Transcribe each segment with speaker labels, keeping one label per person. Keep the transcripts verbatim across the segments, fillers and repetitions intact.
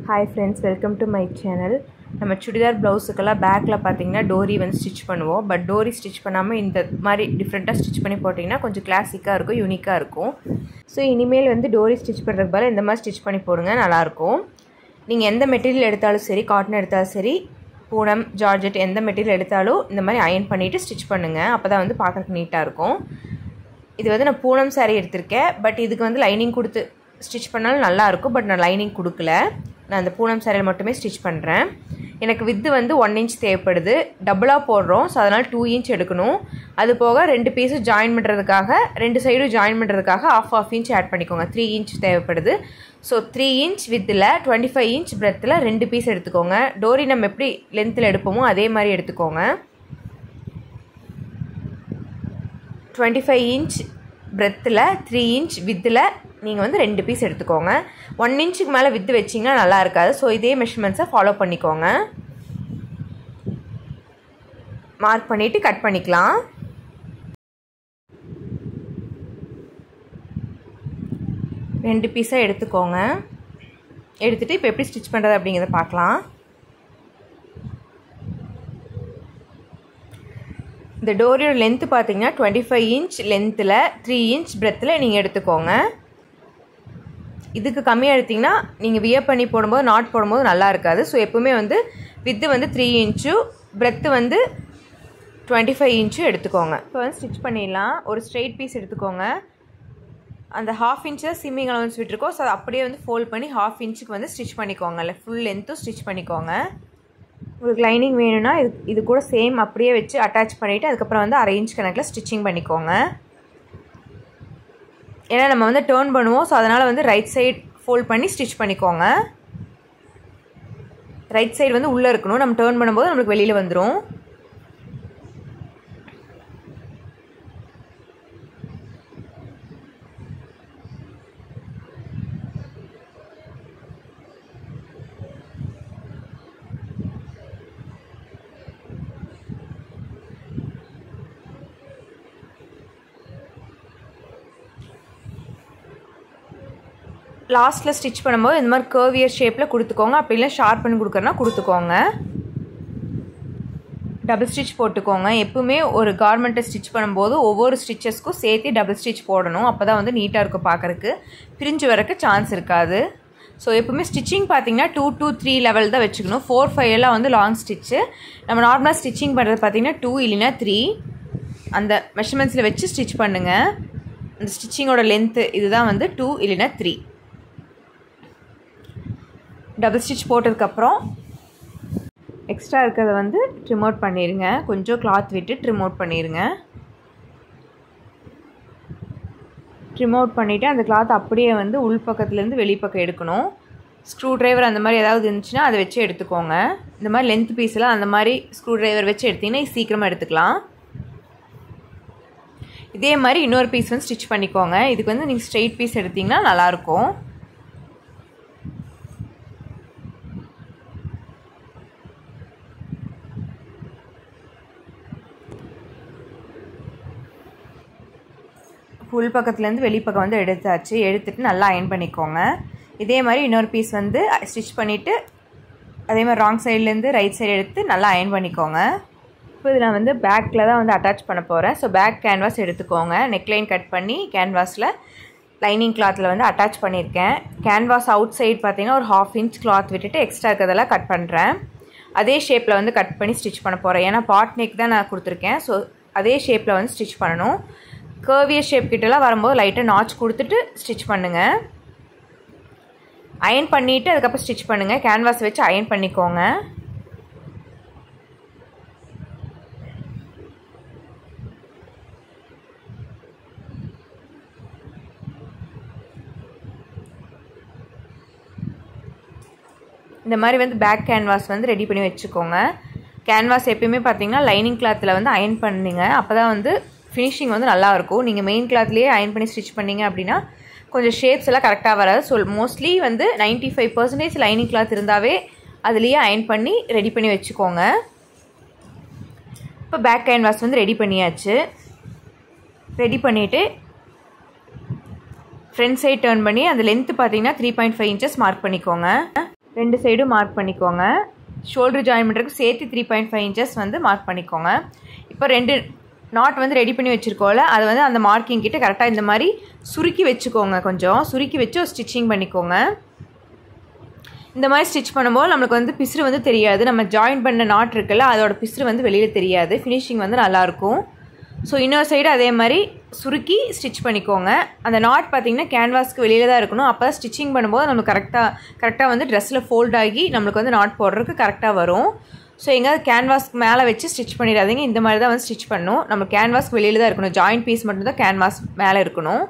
Speaker 1: Hi friends, welcome to my channel. நம்ம சுடிதார் ப்ளவுஸுக்கெல்லாம் பேக்கில் பார்த்தீங்கன்னா டோரி வந்து ஸ்டிச் பண்ணுவோம். பட் டோரி ஸ்டிச் பண்ணாமல் இந்த மாதிரி டிஃப்ரெண்ட்டாக ஸ்டிச் பண்ணி போட்டிங்கன்னா கொஞ்சம் கிளாசிக்காக இருக்கும், யூனிக்காக இருக்கும். ஸோ இனிமேல் வந்து டோரி ஸ்டிச் பண்ணுறதுக்கு பதில் இந்த மாதிரி ஸ்டிச் பண்ணி போடுங்க, நல்லாயிருக்கும். நீங்கள் எந்த மெட்டீரியல் எடுத்தாலும் சரி, காட்டன் எடுத்தாலும் சரி, பூனம், ஜார்ஜெட் எந்த மெட்டீரியல் எடுத்தாலும் இந்த மாதிரி அயன் பண்ணிவிட்டு ஸ்டிச் பண்ணுங்கள். அப்போ தான் வந்து பார்க்குறதுக்கு நீட்டாக இருக்கும். இது வந்து நான் பூனம் சாரீ எடுத்திருக்கேன். பட் இதுக்கு வந்து லைனிங் கொடுத்து ஸ்டிச் பண்ணாலும் நல்லாயிருக்கும். பட் நான் லைனிங் கொடுக்கல, நான் அந்த பூனம் சாரியில் மட்டுமே ஸ்டிச் பண்ணுறேன். எனக்கு வித்து வந்து ஒன் இன்ச் தேவைப்படுது, டபுளாக போடுறோம். ஸோ அதனால் டூ இன்ச் எடுக்கணும். அது போக ரெண்டு பீஸும் ஜாயின் பண்ணுறதுக்காக, ரெண்டு சைடும் ஜாயின் பண்ணுறதுக்காக ஆஃப் ஆஃப் இன்ச் ஆட் பண்ணிக்கோங்க. த்ரீ இன்ச் தேவைப்படுது. ஸோ த்ரீ இன்ச் வித்தில் டுவெண்ட்டி ஃபைவ் இன்ச் பிரெத்தில் ரெண்டு பீஸ் எடுத்துக்கோங்க. டோரி நம்ம எப்படி லென்த்தில் எடுப்போமோ அதே மாதிரி எடுத்துக்கோங்க. டுவெண்ட்டி ஃபைவ் இன்ச் பிரெத்தில் த்ரீ இன்ச் வித்தில் நீங்கள் வந்து ரெண்டு பீஸ் எடுத்துக்கோங்க. ஒன் இன்ச்சுக்கு மேலே வித்து வச்சிங்கன்னா நல்லா இருக்காது. ஸோ இதே மெஷர்மெண்ட்ஸை ஃபாலோ பண்ணிக்கோங்க. மார்க் பண்ணிவிட்டு கட் பண்ணிக்கலாம். ரெண்டு பீஸாக எடுத்துக்கோங்க. எடுத்துகிட்டு இப்போ எப்படி ஸ்டிச் பண்ணுறது அப்படிங்கிறத பார்க்கலாம். இந்த டோரியோட லென்த்து பார்த்தீங்கன்னா டுவெண்ட்டி ஃபைவ் இன்ச் லென்த்தில் த்ரீ இன்ச் பிரெத்தில் நீங்கள் எடுத்துக்கோங்க. இதுக்கு கம்மியாக எடுத்திங்கன்னா நீங்கள் வியர் பண்ணி போடும்போது, நாட் போடும்போது நல்லா இருக்காது. ஸோ எப்போவுமே வந்து வித்து வந்து த்ரீ இன்ச்சும் பிரெத்து வந்து டுவெண்ட்டி ஃபைவ் இன்ச்சும் எடுத்துக்கோங்க. இப்போ வந்து ஸ்டிச் பண்ணிடலாம். ஒரு ஸ்ட்ரெயிட் பீஸ் எடுத்துக்கோங்க. அந்த ஹாஃப் இன்ச்சில் சிம்மிங் அலவன்ஸ் விட்டுருக்கோம். ஸோ அதை அப்படியே வந்து ஃபோல்ட் பண்ணி ஹாஃப் இன்ச்சுக்கு வந்து ஸ்டிச் பண்ணிக்கோங்க. இல்லை ஃபுல் லென்த்தும் ஸ்டிச் பண்ணிக்கோங்க. உங்களுக்கு லைனிங் வேணும்னா இது இது கூட சேம் அப்படியே வச்சு அட்டாச் பண்ணிவிட்டு அதுக்கப்புறம் வந்து அரை இன்ச் கணக்கில் ஸ்டிச்சிங் பண்ணிக்கோங்க. ஏன்னா நம்ம வந்து டேர்ன் பண்ணுவோம். ஸோ அதனால் வந்து ரைட் சைடு ஃபோல்ட் பண்ணி ஸ்டிச் பண்ணிக்கோங்க. ரைட் சைடு வந்து உள்ளே இருக்கணும். நம்ம டேர்ன் பண்ணும்போது நம்மளுக்கு வெளியில் வந்துடும். லாஸ்ட்டில் ஸ்டிச் பண்ணும்போது இந்த மாதிரி கர்வியர் ஷேப்பில் கொடுத்துக்கோங்க. அப்படி இல்லை ஷார்ப் பண்ணி கொடுக்குறனா கொடுத்துக்கோங்க. டபுள் ஸ்டிச் போட்டுக்கோங்க. எப்பவுமே ஒரு கார்மெண்ட்டை ஸ்டிச் பண்ணும்போது ஒவ்வொரு ஸ்டிச்சஸ்க்கும் சேர்த்து டபுள் ஸ்டிச் போடணும். அப்போ தான் வந்து நீட்டாக இருக்கும், பார்க்குறக்கு பிரிஞ்சு வரக்கு சான்ஸ் இருக்காது. ஸோ எப்பவுமே ஸ்டிச்சிங் பார்த்தீங்கன்னா டூ டூ த்ரீ லெவல் தான் வச்சுக்கணும். ஃபோர் ஃபைவ் எல்லாம் வந்து லாங் ஸ்டிச்சு. நம்ம நார்மலாக ஸ்டிச்சிங் பண்ணுறது பார்த்தீங்கன்னா டூ இல்லைன்னா த்ரீ அந்த மெஷர்மெண்ட்ஸில் வச்சு ஸ்டிச் பண்ணுங்கள். அந்த ஸ்டிச்சிங்கோட லென்த்து இதுதான் வந்து டூ இல்லைன்னா த்ரீ. டபுள் ஸ்டிச் போட்டதுக்கப்புறம் எக்ஸ்ட்ரா இருக்கிறத வந்து ட்ரிம் அவுட் பண்ணிடுங்க. கொஞ்சம் கிளாத் விட்டு ட்ரிம் அவுட் பண்ணிடுங்க. ட்ரிம் அவுட் பண்ணிவிட்டு அந்த கிளாத் அப்படியே வந்து உள் பக்கத்துலேருந்து வெளிப்பக்கம் எடுக்கணும். ஸ்க்ரூ ட்ரைவர் அந்த மாதிரி ஏதாவது இருந்துச்சுன்னா அதை வச்சு எடுத்துக்கோங்க. இந்த மாதிரி லென்த் பீஸெலாம் அந்த மாதிரி ஸ்க்ரூ ட்ரைவர் வச்சு எடுத்திங்கன்னா சீக்கிரமாக எடுத்துக்கலாம். இதே மாதிரி இன்னொரு பீஸ் வந்து ஸ்டிச் பண்ணிக்கோங்க. இதுக்கு வந்து நீங்கள் ஸ்ட்ரெயிட் பீஸ் எடுத்திங்கன்னா நல்லாயிருக்கும். உள் பக்கத்துலேருந்து வெளிப்பக்கம் வந்து எடுத்தாச்சு. எடுத்துகிட்டு நல்லா அயன் பண்ணிக்கோங்க. இதே மாதிரி இன்னொரு பீஸ் வந்து ஸ்டிச் பண்ணிவிட்டு அதே மாதிரி ராங் சைட்லேருந்து ரைட் சைடு எடுத்து நல்லா அயன் பண்ணிக்கோங்க. இப்போ இதில் நான் வந்து பேக்கில் தான் வந்து அட்டாச் பண்ண போகிறேன். ஸோ பேக் கேன்வாஸ் எடுத்துக்கோங்க. நெக்லைன் கட் பண்ணி கேன்வாஸில் லைனிங் கிளாத்தில் வந்து அட்டாச் பண்ணியிருக்கேன். கேன்வாஸ் அவுட் சைடு பார்த்தீங்கன்னா ஒரு ஹாஃப் இன்ச் கிளாத் விட்டுட்டு எக்ஸ்ட்ரா இருக்கிறதெல்லாம் கட் பண்ணுறேன். அதே ஷேப்பில் வந்து கட் பண்ணி ஸ்டிச் பண்ண போகிறேன். ஏன்னா பாட் நெக் தான் நான் கொடுத்துருக்கேன். ஸோ அதே ஷேப்பில் வந்து ஸ்டிச் பண்ணணும். கர்வியர் ஷேப் கிட்டலாம் வரும்போது லைட்டாக நாச் கொடுத்துட்டு ஸ்டிச் பண்ணுங்கள். அயன் பண்ணிவிட்டு அதுக்கப்புறம் ஸ்டிச் பண்ணுங்கள். கேன்வாஸ் வச்சு அயன் பண்ணிக்கோங்க. இந்த மாதிரி வந்து பேக் கேன்வாஸ் வந்து ரெடி பண்ணி வச்சுக்கோங்க. கேன்வாஸ் எப்பயுமே பார்த்தீங்கன்னா லைனிங் கிளாத்தில் வந்து அயன் பண்ணுங்க. அப்போ தான் வந்து ஃபினிஷிங் வந்து நல்லாயிருக்கும். நீங்கள் மெயின் கிளாத்லேயே அயன் பண்ணி ஸ்டிச் பண்ணிங்க அப்படின்னா கொஞ்சம் ஷேப்ஸ் எல்லாம் கரெக்டாக வராது. ஸோ மோஸ்ட்லி வந்து ninety five percentage lining cloth இருந்தாவே அதுலேயே அயன் பண்ணி ரெடி பண்ணி வச்சுக்கோங்க. இப்போ பேக் கேன்வாஸ் வந்து ரெடி பண்ணியாச்சு. ரெடி பண்ணிவிட்டு ஃப்ரண்ட் சைட் டர்ன் பண்ணி அந்த லென்த் பார்த்தீங்கன்னா three point five inches mark பண்ணிக்கோங்க. ரெண்டு சைடும் மார்க் பண்ணிக்கோங்க. ஷோல்டர் ஜாயின் பண்ணுறதுக்கு சேர்த்து த்ரீ பாயிண்ட் ஃபைவ் இன்ச்சஸ் வந்து மார்க் பண்ணிக்கோங்க. இப்போ ரெண்டு நாட் வந்து ரெடி பண்ணி வச்சுருக்கோம்ல, அது வந்து அந்த மார்க்கிங் கிட்ட கரெக்டாக இந்த மாதிரி சுருக்கி வச்சுக்கோங்க. கொஞ்சம் சுருக்கி வச்சு ஒரு ஸ்டிச்சிங் பண்ணிக்கோங்க. இந்த மாதிரி ஸ்டிச் பண்ணும்போது நம்மளுக்கு வந்து பிசுறு வந்து தெரியாது. நம்ம ஜாயின் பண்ண நாட் இருக்குல்ல, அதோட பிசுறு வந்து வெளியில் தெரியாது. ஃபினிஷிங் வந்து நல்லாயிருக்கும். ஸோ இன்னொரு சைடு அதே மாதிரி சுருக்கி ஸ்டிச் பண்ணிக்கோங்க. அந்த நாட் பார்த்திங்கன்னா கேன்வாஸ்க்கு வெளியில் தான் இருக்கணும். அப்போ தான் ஸ்டிச்சிங் பண்ணும்போது நம்மளுக்கு கரெக்டாக கரெக்டாக வந்து ட்ரெஸ்ஸில் ஃபோல்ட் ஆகி நம்மளுக்கு வந்து நாட் போடுறதுக்கு கரெக்டாக வரும். ஸோ எங்கேயாவது கேன்வாஸ்க்கு மேலே வச்சு ஸ்டிச் பண்ணிடாதீங்க. இந்த மாதிரி தான் வந்து ஸ்டிச் பண்ணணும். நம்ம கேன்வாஸ்க்கு வெளியில் தான் இருக்கணும். ஜாயின் பீஸ் மட்டும்தான் கேன்வாஸ் மேலே இருக்கணும்.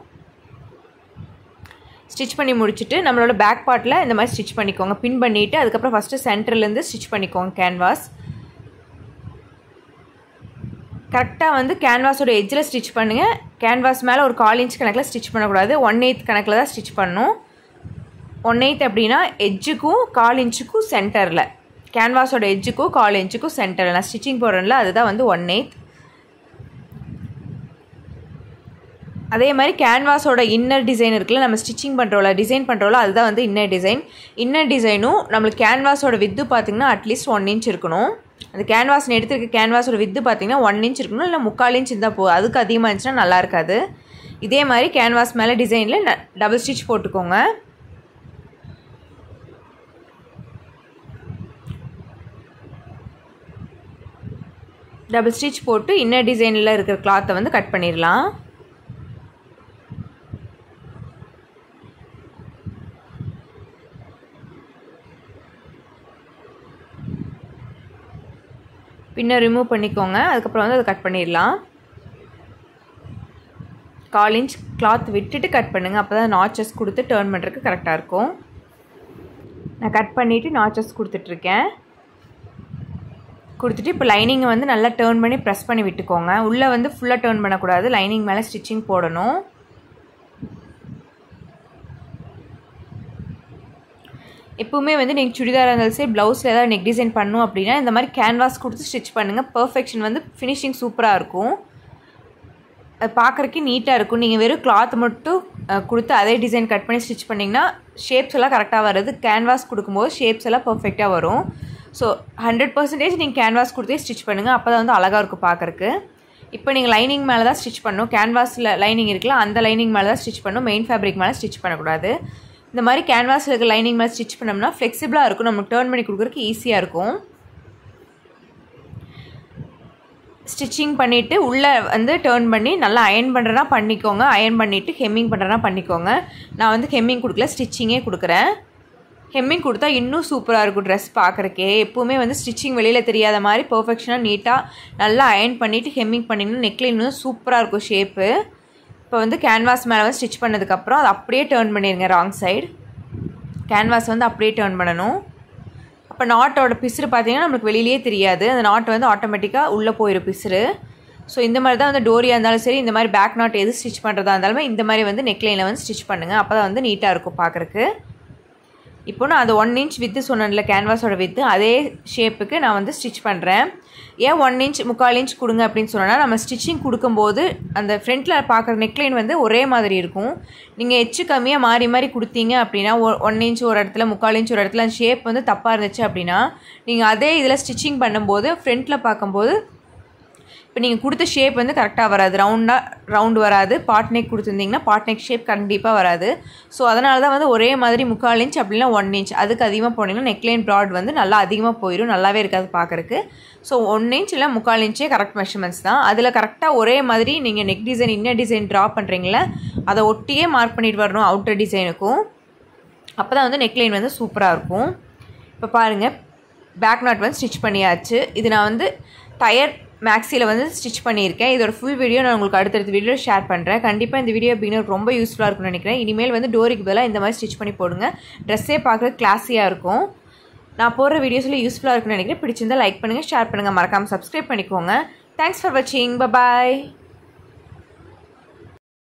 Speaker 1: ஸ்டிச் பண்ணி முடிச்சுட்டு நம்மளோட பேக் பார்ட்டில் இந்த மாதிரி ஸ்டிச் பண்ணிக்கோங்க. பின் பண்ணிவிட்டு அதுக்கப்புறம் ஃபஸ்ட்டு சென்டர்லேருந்து ஸ்டிச் பண்ணிக்கோங்க. கேன்வாஸ் கரெக்டாக வந்து கேன்வாஸோட எட்ஜில் ஸ்டிச் பண்ணுங்கள். கேன்வாஸ் மேலே ஒரு கால் இன்ச் கணக்கில் ஸ்டிச் பண்ணக்கூடாது. ஒன் எயித் கணக்கில் தான் ஸ்டிச் பண்ணணும். ஒன் எயித் அப்படின்னா எட்ஜுக்கும் கால் இன்ச்சுக்கும் சென்டரில், கேன்வாஸோட எட்ஜுக்கும் கால் இன்ச்சுக்கும் சென்டரில் நான் ஸ்டிச்சிங் போடுறேன்ல, அதுதான் வந்து ஒன் எயித். அதே மாதிரி கேன்வாஸோட இன்னர் டிசைன் இருக்குல்ல, நம்ம ஸ்டிச்சிங் பண்ணுறோம்ல, டிசைன் பண்ணுறோம்ல, அதுதான் வந்து இன்னர் டிசைன். இன்னர் டிசைனும் நம்மளுக்கு கேன்வாஸோட வித்து பார்த்திங்கன்னா அட்லீஸ்ட் ஒன் இன்ச் இருக்கணும். அந்த கேன்வாஸ் எடுத்துருக்க கேன்வாஸோட வித்து பார்த்திங்கன்னா ஒன் இன்ச் இருக்கணும். இல்லை முக்கால் இன்ச் இருந்தால் போதும். அதுக்கு அதிகமாக இருந்துச்சுன்னா நல்லா இருக்காது. இதே மாதிரி கேன்வாஸ் மேலே டிசைனில் டபுள் ஸ்டிச் போட்டுக்கோங்க. டபுள் ஸ்டிச் போட்டு இன்னர் டிசைனில் இருக்கிற கிளாத்தை வந்து கட் பண்ணிடலாம். பின்ன ரிமூவ் பண்ணிக்கோங்க. அதுக்கப்புறம் வந்து அதை கட் பண்ணிடலாம். கால் இன்ச் கிளாத் விட்டுட்டு கட் பண்ணுங்கள். அப்போ தான் நாச்சஸ் கொடுத்து டர்ன் பண்ணுறதுக்கு கரெக்டாக இருக்கும். நான் கட் பண்ணிவிட்டு நாச்சஸ் கொடுத்துட்ருக்கேன். கொடுத்துட்டு இப்போ லைனிங்கை வந்து நல்லா டர்ன் பண்ணி ப்ரெஸ் பண்ணி விட்டுக்கோங்க. உள்ளே வந்து ஃபுல்லாக டர்ன் பண்ணக்கூடாது. லைனிங் மேலே ஸ்டிச்சிங் போடணும். எப்பவுமே வந்து நீங்கள் சுடிதார் இருந்தாலும் சரி, ப்ளவுஸில் ஏதாவது நெக் டிசைன் பண்ணணும் அப்படின்னா இந்த மாதிரி கேன்வாஸ் கொடுத்து ஸ்டிச் பண்ணுங்கள். பர்ஃபெக்ஷன் வந்து ஃபினிஷிங் சூப்பராக இருக்கும். அது பார்க்குறக்கே நீட்டாக இருக்கும். நீங்கள் வெறும் கிளாத் மட்டும் கொடுத்து அதே டிசைன் கட் பண்ணி ஸ்டிச் பண்ணிங்கன்னா ஷேப்ஸ் எல்லாம் கரெக்டாக வருது. கேன்வாஸ் கொடுக்கும்போது ஷேப்ஸ் எல்லாம் பர்ஃபெக்டாக வரும். ஸோ ஹண்ட்ரட் பர்சன்டேஜ் நீங்கள் கேன்வாஸ் கொடுத்தே ஸ்டிச் பண்ணுங்கள். அப்போ தான் வந்து அழகாக இருக்கும் பார்க்குறக்கு. இப்போ நீங்கள் லைனிங் மேலே தான் ஸ்டிச் பண்ணணும். கேன்வாஸில் லைனிங் இருக்குல்ல, அந்த லைனிங் மேலே தான் ஸ்டிச் பண்ணணும். மெயின் ஃபேப்ரிக் மேலே ஸ்டிச் பண்ணக்கூடாது. இந்த மாதிரி கேன்வாஸில் இருக்க லைனிங் மேலே ஸ்டிச் பண்ணோம்னா ஃப்ளெக்சிபிளாக இருக்கும். நமக்கு டர்ன் பண்ணி கொடுக்குறதுக்கு ஈஸியாக இருக்கும். ஸ்டிச்சிங் பண்ணிவிட்டு உள்ளே வந்து டர்ன் பண்ணி நல்லா அயன் பண்ணுறனா பண்ணிக்கோங்க. அயன் பண்ணிவிட்டு ஹெம்மிங் பண்ணுறனா பண்ணிக்கோங்க. நான் வந்து ஹெம்மிங் கொடுக்கல, ஸ்டிச்சிங்கே கொடுக்குறேன். ஹெம்மிங் கொடுத்தா இன்னும் சூப்பராக இருக்கும் ட்ரெஸ் பார்க்குறக்கே. எப்போவுமே வந்து ஸ்டிச்சிங் வெளியில் தெரியாத மாதிரி பர்ஃபெக்ஷனாக நீட்டாக நல்லா அயன் பண்ணிவிட்டு ஹெம்மிங் பண்ணிங்கன்னா நெக்லைன் வந்து சூப்பராக இருக்கும் ஷேப்பு. இப்போ வந்து கேன்வாஸ் மேலே வந்து ஸ்டிச் பண்ணதுக்கப்புறம் அதை அப்படியே டர்ன் பண்ணிடுங்க. ராங் சைடு கேன்வாஸ் வந்து அப்படியே டர்ன் பண்ணணும். அப்போ நாட்டோட பிசுறு பார்த்திங்கன்னா நம்மளுக்கு வெளியிலே தெரியாது. அந்த நாட் வந்து ஆட்டோமேட்டிக்காக உள்ளே போயிடும் பிசுறு. ஸோ இந்த மாதிரி தான் வந்து டோரியாக இருந்தாலும் சரி, இந்த மாதிரி பேக் நாட் எது ஸ்டிச் பண்ணுறதா இருந்தாலுமே இந்த மாதிரி வந்து நெக்லைனில் வந்து ஸ்டிச் பண்ணுங்கள். அப்போ தான் வந்து நீட்டாக இருக்கும் பார்க்குறக்கு. இப்போ நான் அது ஒன் இன்ச் வித்து சொன்னேன்ல, கேன்வாஸோட வித்து, அதே ஷேப்புக்கு நான் வந்து ஸ்டிச் பண்ணுறேன். ஏன் ஒன் இன்ச் முக்கால் இன்ச் கொடுங்க அப்படின்னு சொன்னால், நம்ம ஸ்டிச்சிங் கொடுக்கும்போது அந்த ஃப்ரண்ட்டில் பார்க்குற நெக்லைன் வந்து ஒரே மாதிரி இருக்கும். நீங்கள் எச்சு கம்மியாக மாறி மாறி கொடுத்தீங்க அப்படின்னா, ஒன் இன்ச் ஒரு இடத்துல முக்கால் இன்ச் ஒரு இடத்துல அந்த ஷேப் வந்து தப்பாக இருந்துச்சு அப்படின்னா, நீங்கள் அதே இதில் ஸ்டிச்சிங் பண்ணும்போது ஃப்ரண்ட்டில் பார்க்கும்போது இப்போ நீங்கள் கொடுத்த ஷேப் வந்து கரெக்டாக வராது. ரவுண்டாக ரவுண்டு வராது. பாட் நெக் கொடுத்துருந்தீங்கன்னா பாட் நெக் ஷேப் கண்டிப்பாக வராது. ஸோ அதனால தான் வந்து ஒரே மாதிரி முக்கால் இன்ச் அப்படின்னா ஒன் இன்ச் அதுக்கு அதிகமாக போனீங்கன்னா நெக்லைன் ப்ராட் வந்து நல்லா அதிகமாக போயிடும். நல்லாவே இருக்காது பார்க்குறக்கு. ஸோ ஒன் இன்ச் இல்லை முக்கால் இன்ச்சே கரெக்ட் மெஷர்மெண்ட்ஸ் தான். அதில் கரெக்டாக ஒரே மாதிரி நீங்கள் neck design inner design draw பண்ணுறீங்களே, அதை ஒட்டியே மார்க் பண்ணிட்டு வரணும் அவுட்டர் டிசைனுக்கும். அப்போ தான் வந்து நெக்லைன் வந்து சூப்பராக இருக்கும். இப்போ பாருங்கள், பேக் நாட் வந்து ஸ்டிச் பண்ணியாச்சு. இது நான் வந்து டயர் மேக்ஸியில் வந்து ஸ்டிச் பண்ணியிருக்கேன். இதோட ஃபுல் வீடியோ நான் உங்களுக்கு அடுத்தடுத்த வீடியோ ஷேர் பண்ணுறேன். கண்டிப்பாக இந்த வீடியோ பிகினருக்கு ரொம்ப யூஸ்ஃபுல்லாக இருக்கும்னு நினைக்கிறேன். இனிமேல் வந்து டோரிக்கு பதிலாக இந்த மாதிரி ஸ்டிச் பண்ணி போடுங்க. ட்ரெஸ்ஸே பார்க்குறது கிளாஸியாக இருக்கும். நான் போடுற வீடியோஸில் யூஸ்ஃபுல்லாக இருக்குன்னு நினைக்கிறேன். பிடிச்சிருந்தால் லைக் பண்ணுங்கள், ஷேர் பண்ணுங்கள், மறக்காமல் சப்ஸ்கிரைப் பண்ணிக்கோங்க. தேங்க்ஸ் ஃபார் வாட்சிங். பாய்.